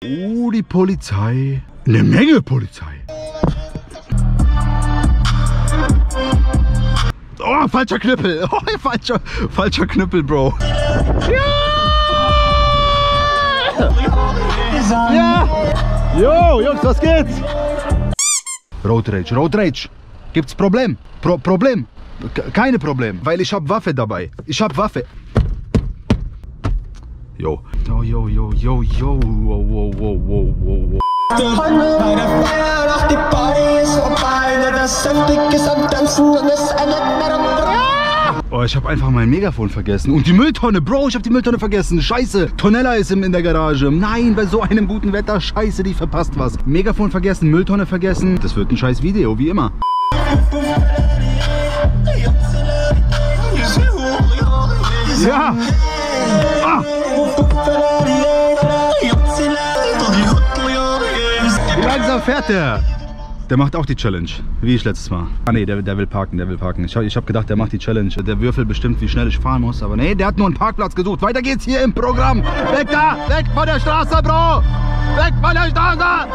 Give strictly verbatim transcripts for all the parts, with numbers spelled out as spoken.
Oh, die Polizei. Eine Menge Polizei. Oh, falscher Knüppel. Oh, falscher, falscher Knüppel, Bro. Ja! Ja! Jo, Jungs, was geht's? Road Rage, Road Rage. Gibt's Problem? Pro Problem? K keine Problem, weil ich hab Waffe dabei. Ich hab Waffe. Jo. Jo, jo, jo, jo, jo. Wow, wow, wow, wow, wow. Bei der Feier, doch die Party ist vorbei. Das Sendung ist am Tanzen und es endet mit einem Brand. Oh, ich habe einfach mein Megafon vergessen. Und die Mülltonne, Bro, ich habe die Mülltonne vergessen. Scheiße, Tonella ist in der Garage. Nein, bei so einem guten Wetter, scheiße, die verpasst was. Megafon vergessen, Mülltonne vergessen. Das wird ein scheiß Video, wie immer. Ja! Ah. Wie langsam fährt der? Der macht auch die Challenge, wie ich letztes Mal. Ah ne, der, der will parken, der will parken. Ich, ich habe gedacht, der macht die Challenge. Der würfelt bestimmt, wie schnell ich fahren muss. Aber nee, der hat nur einen Parkplatz gesucht. Weiter geht's hier im Programm. Weg da! Weg von der Straße, Bro! Weg von der Straße!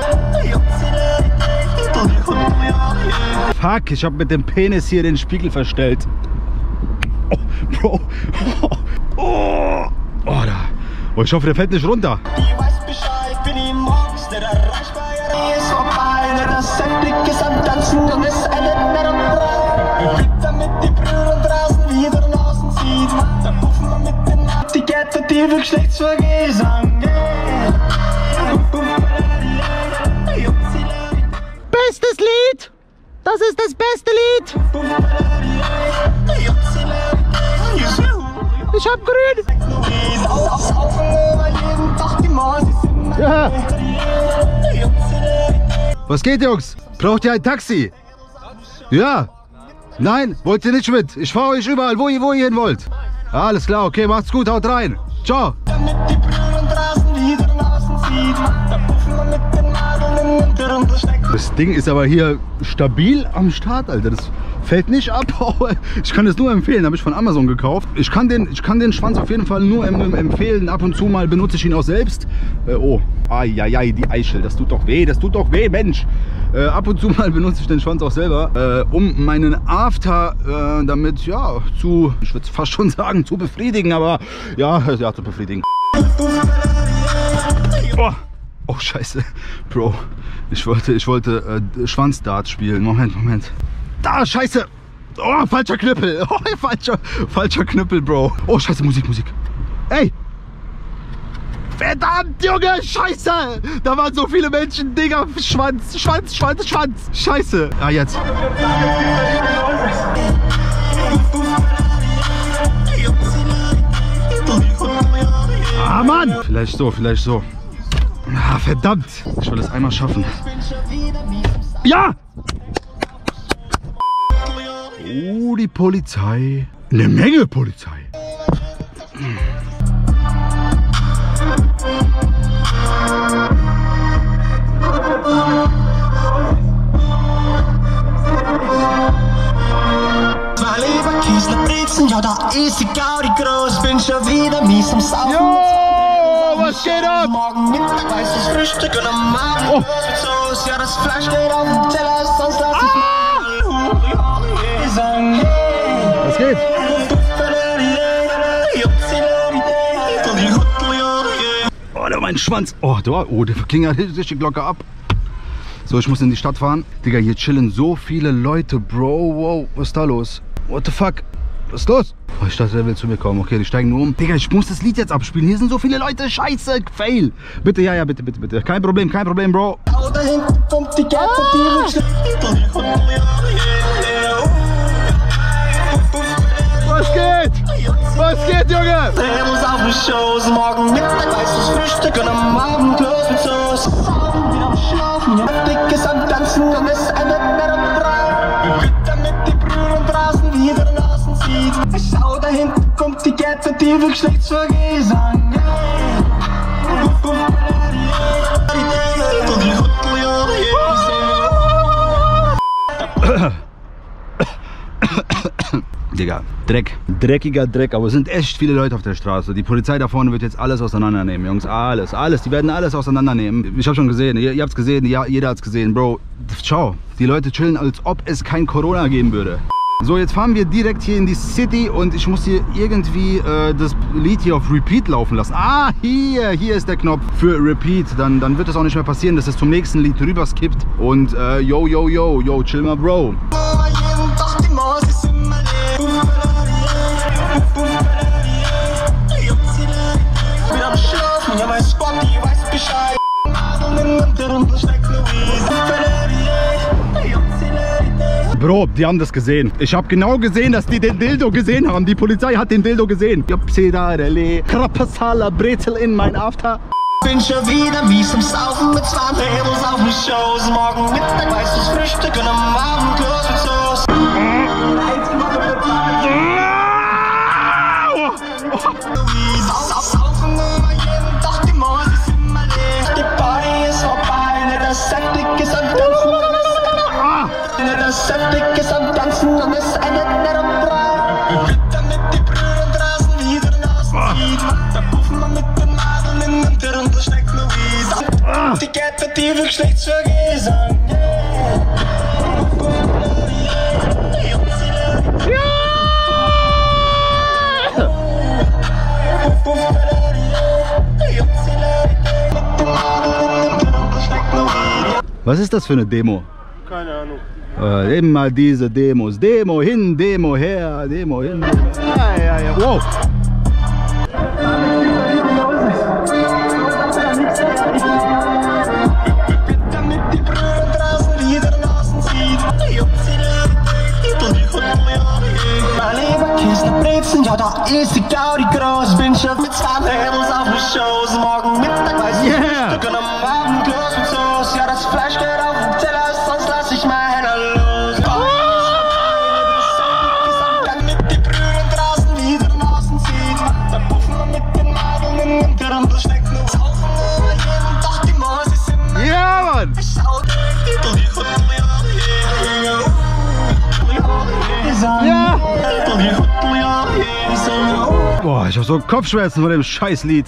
Fuck, ich habe mit dem Penis hier den Spiegel verstellt. Oh, Bro. Oh, oh, oh, da. Oh, ich hoffe, der fällt nicht runter. Die weiß Bescheid, bin ich morgens nicht erreichbar. Die ist vorbei, das Sendung ist am Tanzen und es endet mit einem Brand. Damit die Brüder draußen wieder Nasen sieht. Dann rufen wir mit den die Kette, die für Geschlechtsverkehr sagen. Bestes Lied! Das ist das beste Lied! Ich hab grün! Ja. Was geht, Jungs? Braucht ihr ein Taxi? Ja? Nein? Wollt ihr nicht mit? Ich fahre euch überall, wo ihr, wo ihr hin wollt. Alles klar, okay, macht's gut, haut rein. Ciao. Das Ding ist aber hier stabil am Start, Alter. Das fällt nicht ab. Ich kann es nur empfehlen, habe ich von Amazon gekauft. Ich kann den, ich kann den Schwanz auf jeden Fall nur empfehlen. Ab und zu mal benutze ich ihn auch selbst. Äh, oh, ai, die Eichel, das tut doch weh, das tut doch weh, Mensch. Äh, ab und zu mal benutze ich den Schwanz auch selber, äh, um meinen After äh, damit, ja, zu, ich würde fast schon sagen, zu befriedigen, aber ja, ja, zu befriedigen. Oh, oh scheiße, Bro. Ich wollte, ich wollte äh, Schwanzdart spielen. Moment, Moment. Da, scheiße. Oh, falscher Knüppel. Oh, falscher, falscher Knüppel, Bro. Oh, scheiße, Musik, Musik. Ey. Verdammt, Junge, scheiße. Da waren so viele Menschen, Digga. Schwanz, Schwanz, Schwanz, Schwanz. Scheiße. Ah, jetzt. Ah, Mann. Vielleicht so, vielleicht so. Ah, verdammt! Ich will es einmal schaffen. Ja! Oh, die Polizei. Eine Menge Polizei. Zwei Leberkäse, Brezen, ja, da ist die Gaudi groß. Bin schon wieder mies am Saufen. Was geht ab? Morgen Mittag weißes Frühstück und am Abend oh. mit Soße. Ja, das Fleisch steht auf dem Teller, sonst lass ich mal. Was geht? Oh, da mein Schwanz. Oh, da, oh, der klingelt richtig locker ab. So, ich muss in die Stadt fahren. Digga, hier chillen so viele Leute, Bro. Wow, was ist da los? What the fuck? Was ist los? Oh, ich dachte, der will zu mir kommen. Okay, die steigen nur um. Digga, ich muss das Lied jetzt abspielen. Hier sind so viele Leute. Scheiße, fail. Bitte, ja, ja, bitte, bitte, bitte. Kein Problem, kein Problem, Bro. Da hinten kommt die Kette, die Was geht? Was geht, Junge? Servus auf den Schoß. Morgen Mittag weißes Frühstück und am Abend Kloß mit Soße. Wieder am Schlafen, ja. Dick ist am Tanzen und es endet mit einem Brand. Damit die Brüder draußen wieder Nasen sieht. Schau, da hinten kommt die Kette, die für Geschlechtsverkehr sagen. Digga, Dreck. Dreckiger Dreck, aber es sind echt viele Leute auf der Straße. Die Polizei da vorne wird jetzt alles auseinandernehmen, Jungs. Alles, alles. Die werden alles auseinandernehmen. Ich habe schon gesehen, ihr, ihr habt es gesehen, ja, jeder hat es gesehen. Bro, ciao. Die Leute chillen, als ob es kein Corona geben würde. So, jetzt fahren wir direkt hier in die City und ich muss hier irgendwie äh, das Lied hier auf Repeat laufen lassen. Ah, hier, hier ist der Knopf für Repeat. Dann, dann wird es auch nicht mehr passieren, dass es zum nächsten Lied rüber skippt. Und äh, yo, yo, yo, yo, chill mal, Bro. Bro, die haben das gesehen. Ich habe genau gesehen, dass die den Dildo gesehen haben. Die Polizei hat den Dildo gesehen. Krapasala, Brezel in mein After. Bin schon wieder wie zum Saufen mit zwei Mädels auf den Shows. Morgen Mittag weißes Frühstück und am Abend Kurs mit Soße. Saufen immer jeden Tag, die Mäuse sind immer leer. Die Party ist vorbei, nicht das Septik ist am Tanzen. Nicht das Septik ist am Tanzen und es endet nicht am Brei. Bitte mit die Brüder draußen wieder Nasen zieht. Da puffen wir mit den Nadeln in den Tirn und da steckt nur Wiese. Die Kette, die für Geschlechtsvergehen. Was ist das für eine Demo? Keine Ahnung. Äh, immer diese Demos. Demo hin, Demo her, Demo hin. Ja, ja, ja. Wow. Ja, da ist die Gaudi groß. Bin schon mit zwei Mädels auf den Shows. Morgen Mittag weiß ich Frühstück und am Abend Kurs mit Soße. Ja, das Fleisch geht auf den Teller, sonst lass ich meiner los. Dann mit die Brüder draußen wieder Nasen zieht. Da puffen wir mit den Nadeln in den Tirn, das steckt nur Saufen immer jeden Tag, die Mäuse sind immer. Ja, Mann! Ja! Boah, ich hab so Kopfschmerzen von dem Scheißlied.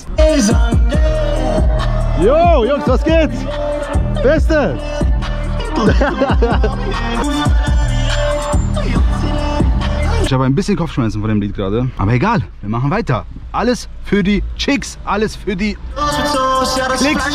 Jo, Jungs, was geht's? Beste! Ich habe ein bisschen Kopfschmerzen von dem Lied gerade. Aber egal, wir machen weiter. Alles für die Chicks, alles für die Klicks.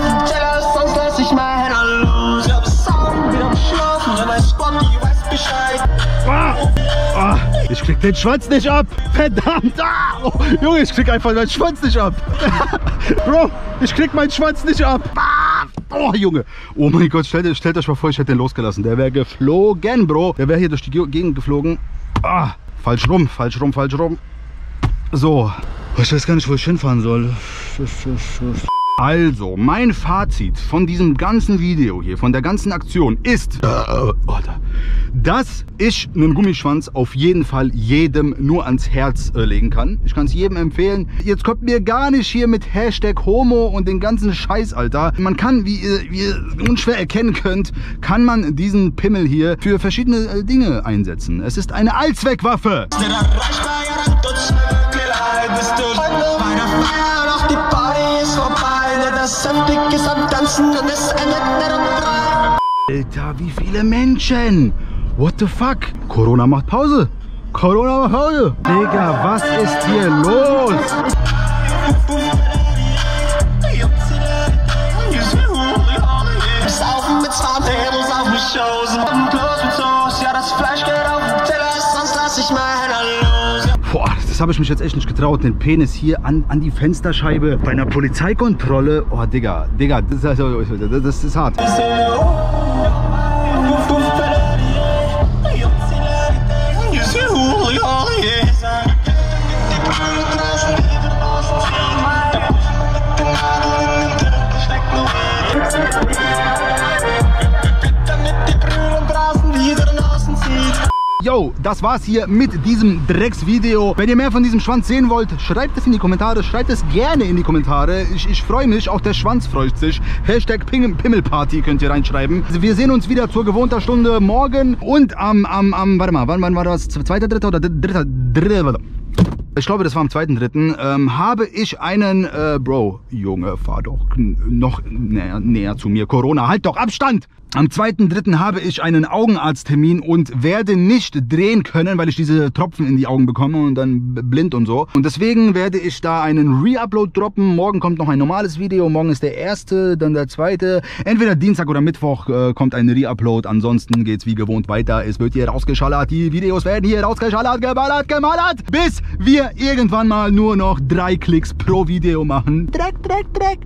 Ah, ah, ich krieg den Schwanz nicht ab. Verdammt. Ah, oh, Junge, ich krieg einfach meinen Schwanz nicht ab. Bro, ich krieg meinen Schwanz nicht ab. Ah, oh, Junge. Oh mein Gott, stellt, stellt euch mal vor, ich hätte den losgelassen. Der wäre geflogen, Bro. Der wäre hier durch die Gegend geflogen. Ah, falsch rum, falsch rum, falsch rum. So. Ich weiß gar nicht, wo ich hinfahren soll. Also, mein Fazit von diesem ganzen Video hier, von der ganzen Aktion ist, äh, dass ich einen Gummischwanz auf jeden Fall jedem nur ans Herz äh, legen kann. Ich kann es jedem empfehlen. Jetzt kommt mir gar nicht hier mit Hashtag Homo und den ganzen Scheiß, Alter. Man kann, wie ihr, wie ihr unschwer erkennen könnt, kann man diesen Pimmel hier für verschiedene äh, Dinge einsetzen. Es ist eine Allzweckwaffe. Alter, wie viele Menschen? What the fuck? Corona macht Pause. Corona macht Pause. Digga, was ist hier los? Saufen mit zwei Mädels auf den Shows. Kurs mit Soße. Ja, das Fleisch geht auf den Teller, sonst lass ich meiner los. Boah, das habe ich mich jetzt echt nicht getraut, den Penis hier an, an die Fensterscheibe bei einer Polizeikontrolle. Oh, Digga, Digga, das ist, also, das ist hart. Yo, das war's hier mit diesem Drecksvideo. Wenn ihr mehr von diesem Schwanz sehen wollt, schreibt es in die Kommentare. Schreibt es gerne in die Kommentare. Ich, ich freue mich, auch der Schwanz freut sich. Hashtag Pimmelparty könnt ihr reinschreiben. Also wir sehen uns wieder zur gewohnten Stunde morgen. Und am, am, am, warte mal, wann, wann war das? Zweiter, dritter oder dritter, dritter? Ich glaube, das war am zweiten dritten Ähm, habe ich einen, äh, Bro, Junge, fahr doch noch näher, näher zu mir. Corona, halt doch Abstand! Am zweiten dritten habe ich einen Augenarzttermin und werde nicht drehen können, weil ich diese Tropfen in die Augen bekomme und dann blind und so. Und deswegen werde ich da einen Re-Upload droppen. Morgen kommt noch ein normales Video. Morgen ist der erste, dann der zweite. Entweder Dienstag oder Mittwoch äh, kommt ein Re-Upload. Ansonsten geht's wie gewohnt weiter. Es wird hier rausgeschallert. Die Videos werden hier rausgeschallert, geballert, gemallert. Bis wir irgendwann mal nur noch drei Klicks pro Video machen. Dreck, Dreck, Dreck.